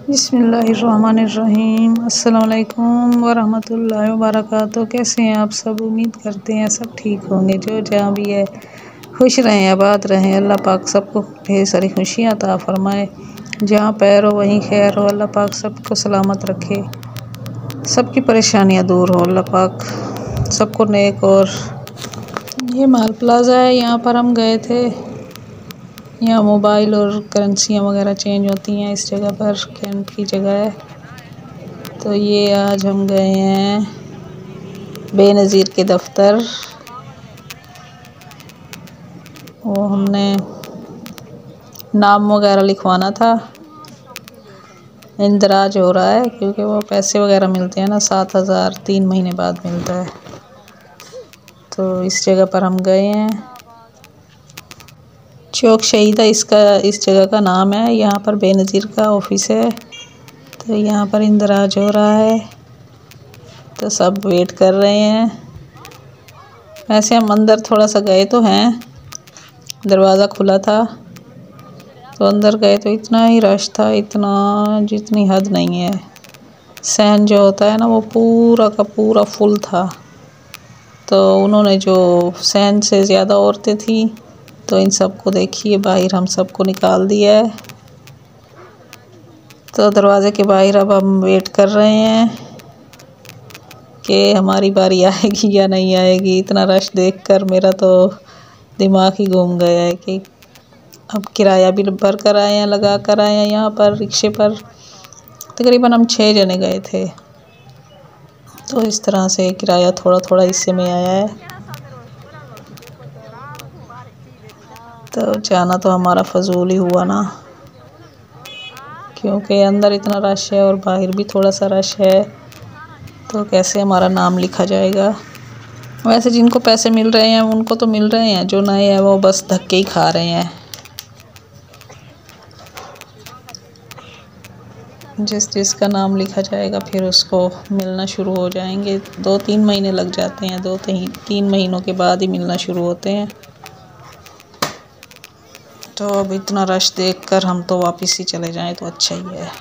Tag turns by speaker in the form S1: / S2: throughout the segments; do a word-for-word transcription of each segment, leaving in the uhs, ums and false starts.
S1: बिस्मिल्लाहिर्रहमानिर्रहीम। अस्सलाम वालेकुम वरहमतुल्लाहि वबरकातुहू। कैसे हैं आप सब? उम्मीद करते हैं सब ठीक होंगे। जो जहाँ भी है खुश रहें, आबाद रहें। अल्लाह पाक सबको ढेर सारी खुशियाँ अता फरमाए। जहाँ पैर हो वहीं खैर हो। अल्लाह पाक सबको सलामत रखे, सबकी परेशानियाँ दूर हो। अल्लाह पाक सबको नेक। और ये माल प्लाजा है, यहाँ पर हम गए थे। यहाँ मोबाइल और करेंसियाँ वगैरह चेंज होती हैं। इस जगह पर कैंप की जगह है। तो ये आज हम गए हैं बेनज़ीर के दफ्तर। वो हमने नाम वगैरह लिखवाना था। इंदराज हो रहा है क्योंकि वो पैसे वगैरह मिलते हैं ना, सात हज़ार तीन महीने बाद मिलता है। तो इस जगह पर हम गए हैं। चौक शहीदा इसका इस जगह का नाम है। यहाँ पर बेनज़ीर का ऑफिस है। तो यहाँ पर इंदराज हो रहा है, तो सब वेट कर रहे हैं। वैसे हम अंदर थोड़ा सा गए तो हैं, दरवाज़ा खुला था तो अंदर गए तो इतना ही रश था, इतना जितनी हद नहीं है। सहन जो होता है ना, वो पूरा का पूरा फुल था। तो उन्होंने जो सहन से ज़्यादा औरतें थी, तो इन सबको देखिए बाहर हम सबको निकाल दिया है। तो दरवाज़े के बाहर अब हम वेट कर रहे हैं कि हमारी बारी आएगी या नहीं आएगी। इतना रश देखकर मेरा तो दिमाग ही घूम गया है कि अब किराया भी भर कर आए हैं, लगा कर आए हैं। यहाँ पर रिक्शे पर तकरीबन हम छः जने गए थे, तो इस तरह से किराया थोड़ा थोड़ा हिस्से में आया है। तो जाना तो हमारा फजूल ही हुआ ना, क्योंकि अंदर इतना रश है और बाहर भी थोड़ा सा रश है। तो कैसे हमारा नाम लिखा जाएगा? वैसे जिनको पैसे मिल रहे हैं उनको तो मिल रहे हैं, जो नए हैं वो बस धक्के ही खा रहे हैं। जिस जिसका नाम लिखा जाएगा फिर उसको मिलना शुरू हो जाएंगे। दो तीन महीने लग जाते हैं, दो तीन तीन महीनों के बाद ही मिलना शुरू होते हैं। तो अब इतना रश देखकर हम तो वापस ही चले जाएं तो अच्छा ही है।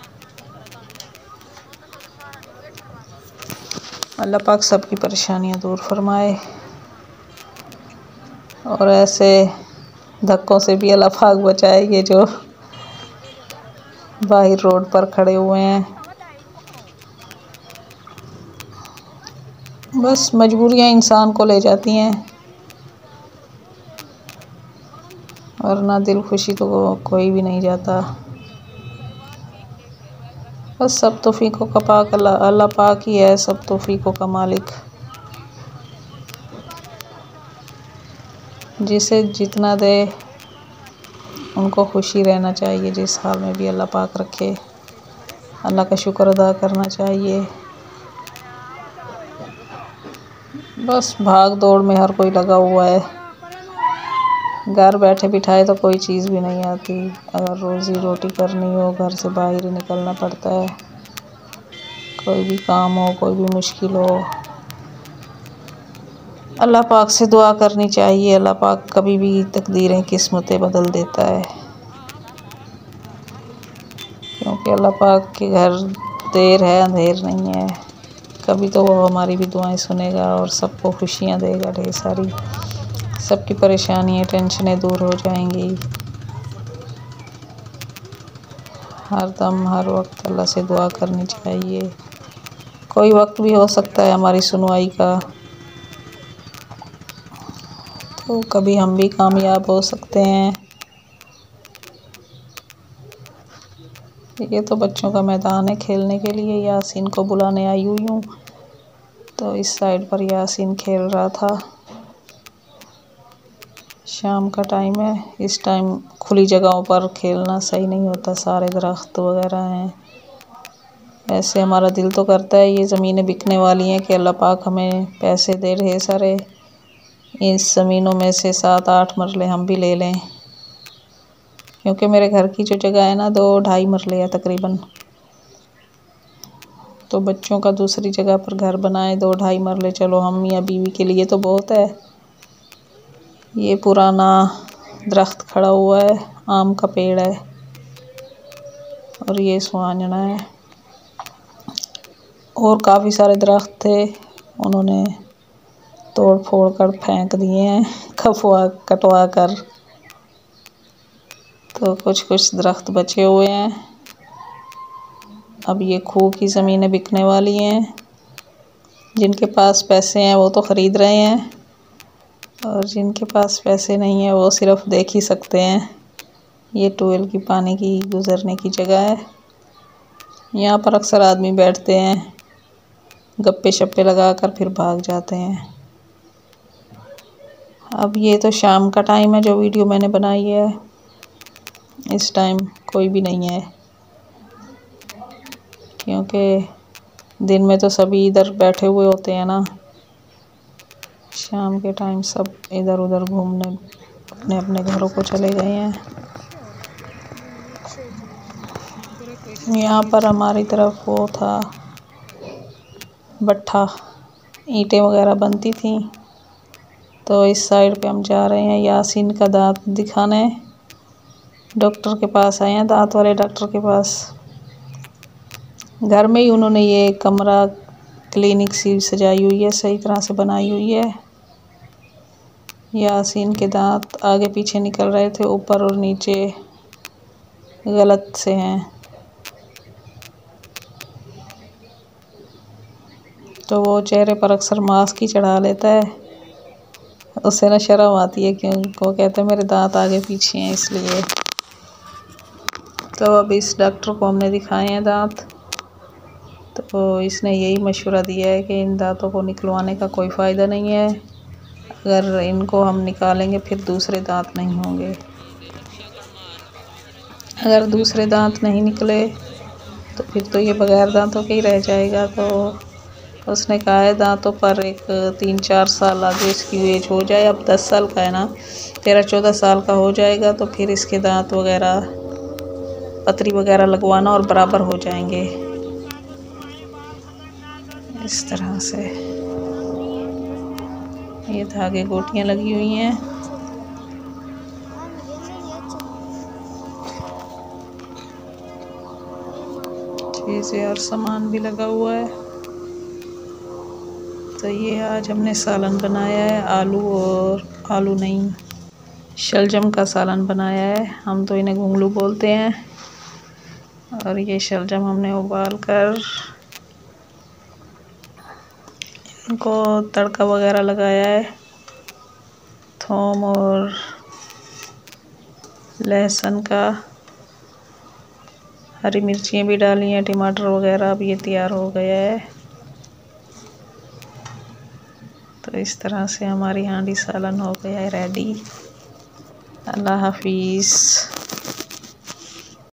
S1: अल्लाह पाक सबकी परेशानियां दूर फरमाए, और ऐसे धक्कों से भी अल्लाह पाक बचाए। ये जो बाहर रोड पर खड़े हुए हैं, बस मजबूरियां इंसान को ले जाती हैं, वरना दिल खुशी तो कोई भी नहीं जाता। बस सब तौफीकों का पाक अल्लाह अल्लाह पाक ही है, सब तौफीकों का मालिक। जिसे जितना दे उनको खुशी रहना चाहिए, जिस हाल में भी अल्लाह पाक रखे। अल्लाह का शुक्र अदा करना चाहिए। बस भाग दौड़ में हर कोई लगा हुआ है। घर बैठे बिठाए तो कोई चीज़ भी नहीं आती। अगर रोज़ी रोटी करनी हो, घर से बाहर ही निकलना पड़ता है। कोई भी काम हो, कोई भी मुश्किल हो, अल्लाह पाक से दुआ करनी चाहिए। अल्लाह पाक कभी भी तकदीरें किस्मतें बदल देता है, क्योंकि अल्लाह पाक के घर देर है अंधेर नहीं है। कभी तो वो हमारी भी दुआएं सुनेगा और सबको खुशियाँ देगा ढेर सारी। सबकी परेशानियाँ टेंशनें दूर हो जाएंगी। हर दम हर वक्त अल्लाह से दुआ करनी चाहिए। कोई वक्त भी हो सकता है हमारी सुनवाई का, तो कभी हम भी कामयाब हो सकते हैं। ये तो बच्चों का मैदान है खेलने के लिए। यासीन को बुलाने आई हुई हूँ, तो इस साइड पर यासीन खेल रहा था। शाम का टाइम है, इस टाइम खुली जगहों पर खेलना सही नहीं होता, सारे दरख्त वगैरह हैं। ऐसे हमारा दिल तो करता है ये ज़मीनें बिकने वाली हैं कि अल्लाह पाक हमें पैसे दे ढेर सारे, इस ज़मीनों में से सात आठ मरले हम भी ले लें। क्योंकि मेरे घर की जो जगह है ना, दो ढाई मरले है तकरीबन। तो बच्चों का दूसरी जगह पर घर बनाए, दो ढाई मरले, चलो हम या बीवी के लिए तो बहुत है। ये पुराना दरख्त खड़ा हुआ है, आम का पेड़ है। और ये सुहांजना है। और काफ़ी सारे दरख्त थे, उन्होंने तोड़ फोड़ कर फेंक दिए हैं, खफवा कटवा कर। तो कुछ कुछ दरख्त बचे हुए हैं। अब ये खूह की ज़मीनें बिकने वाली हैं। जिनके पास पैसे हैं वो तो ख़रीद रहे हैं, और जिनके पास पैसे नहीं है वो सिर्फ देख ही सकते हैं। ये ट्यूबवेल की पानी की गुज़रने की जगह है। यहाँ पर अक्सर आदमी बैठते हैं, गप्पे शप्पे लगा कर फिर भाग जाते हैं। अब ये तो शाम का टाइम है जो वीडियो मैंने बनाई है। इस टाइम कोई भी नहीं है, क्योंकि दिन में तो सभी इधर बैठे हुए होते हैं ना। शाम के टाइम सब इधर उधर घूमने अपने अपने घरों को चले गए हैं। यहाँ पर हमारी तरफ वो था भट्ठा, ईंटें वगैरह बनती थी। तो इस साइड पे हम जा रहे हैं यासीन का दांत दिखाने। डॉक्टर के पास आए हैं, दांत वाले डॉक्टर के पास। घर में ही उन्होंने ये कमरा क्लिनिक सी सजाई हुई है, सही तरह से बनाई हुई है। यासीन के दांत आगे पीछे निकल रहे थे, ऊपर और नीचे गलत से हैं। तो वो चेहरे पर अक्सर मास्क ही चढ़ा लेता है, उससे ना शर्म आती है, क्योंकि वो कहते हैं मेरे दांत आगे पीछे हैं इसलिए। तो अब इस डॉक्टर को हमने दिखाए हैं दांत, तो इसने यही मशवरा दिया है कि इन दांतों को निकलवाने का कोई फ़ायदा नहीं है। अगर इनको हम निकालेंगे फिर दूसरे दांत नहीं होंगे। अगर दूसरे दांत नहीं निकले तो फिर तो ये बगैर दांतों के ही रह जाएगा। तो उसने कहा है दांतों पर एक तीन चार साल आगे इसकी एज हो जाए, अब दस साल का है ना, तेरह चौदह साल का हो जाएगा तो फिर इसके दांत वगैरह पतरी वगैरह लगवाना और बराबर हो जाएंगे। इस तरह से ये धागे गोटियां लगी हुई हैं। चीज़ें और सामान भी लगा हुआ है। तो ये आज हमने सालन बनाया है, आलू और आलू नहीं शलजम का सालन बनाया है। हम तो इन्हें घुंगलू बोलते हैं। और ये शलजम हमने उबाल कर इनको तड़का वगैरह लगाया है, थोम और लहसुन का, हरी मिर्चियाँ भी डाली हैं, टमाटर वगैरह। अब ये तैयार हो गया है। तो इस तरह से हमारी हांडी सालन हो गया है रेडी। अल्लाह हाफिज़।